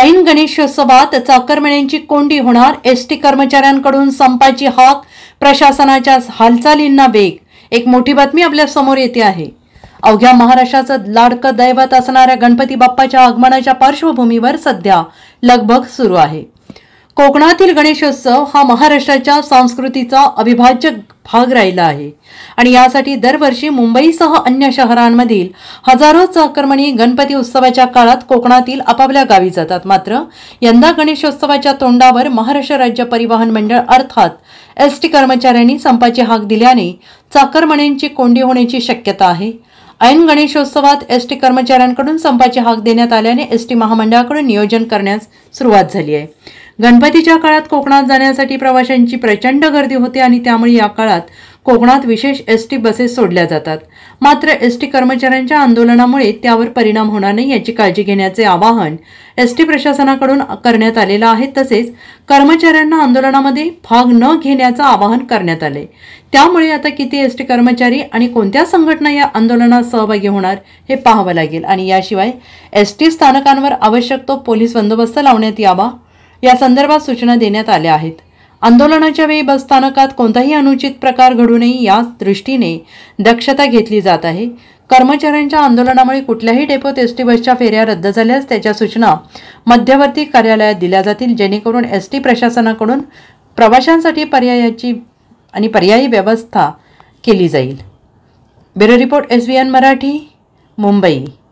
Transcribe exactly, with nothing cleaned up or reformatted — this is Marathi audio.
ऐन गणेशोत्सवात चाकरमान्यांची कोंडी होणार, एसटी कर्मचाऱ्यांकडून संपाची हाक, प्रशासनाच्या हालचालींना वेग. एक मोठी बातमी आपल्या समोर येते आहे. अवघ्या महाराष्ट्राचं लाडकं दैवत असणाऱ्या गणपती बाप्पाच्या आगमनाच्या पार्श्वभूमीवर सध्या लगबग सुरू आहे. कोकणातील गणेशोत्सव हा महाराष्ट्राच्या संस्कृतीचा अविभाज्य भाग राहिला आहे आणि यासाठी दरवर्षी मुंबईसह अन्य शहरांमधील हजारो चाकरमानी गणपती उत्सवाच्या काळात कोकणातील आपापल्या गावी जातात. मात्र यंदा गणेशोत्सवाच्या तोंडावर महाराष्ट्र राज्य परिवहन मंडळ अर्थात एस टी कर्मचाऱ्यांनी संपाची हाक दिल्याने चाकरमान्यांची कोंडी होण्याची शक्यता आहे. ऐन गणेशोत्सवात एस टी कर्मचाऱ्यांकडून संपाची हाक देण्यात आल्याने एस टी महामंडळाकडून नियोजन करण्यास सुरुवात झाली आहे. गणपतीच्या काळात कोकणात जाण्यासाठी प्रवाशांची प्रचंड गर्दी होते आणि त्यामुळे या काळात कोकणात विशेष एस टी बसेस सोडल्या जातात. मात्र एस टी कर्मचाऱ्यांच्या आंदोलनामुळे त्यावर परिणाम होणार नाही याची काळजी घेण्याचे आवाहन एस टी प्रशासनाकडून करण्यात आलेलं आहे. तसेच कर्मचाऱ्यांना आंदोलनामध्ये भाग न घेण्याचं आवाहन करण्यात आले. त्यामुळे आता किती एस टी कर्मचारी आणि कोणत्या संघटना या आंदोलनात सहभागी होणार हे पाहावं लागेल आणि याशिवाय एस टी स्थानकांवर आवश्यक तो पोलीस बंदोबस्त लावण्यात यावा या संदर्भात सूचना देण्यात आल्या आहेत. आंदोलनाच्या वेळी बस स्थानकात कोणताही अनुचित प्रकार घडू नये या दृष्टीने दक्षता घेतली जात आहे. कर्मचाऱ्यांच्या आंदोलनामुळे कुठल्याही डेपोत एस टी बसच्या फेऱ्या रद्द झाल्यास त्याच्या सूचना मध्यवर्ती कार्यालयात दिल्या जातील, जेणेकरून एस टी प्रशासनाकडून प्रवाशांसाठी पर्यायाची आणि पर्यायी व्यवस्था केली जाईल. Bureau report S B N Marathi, Mumbai.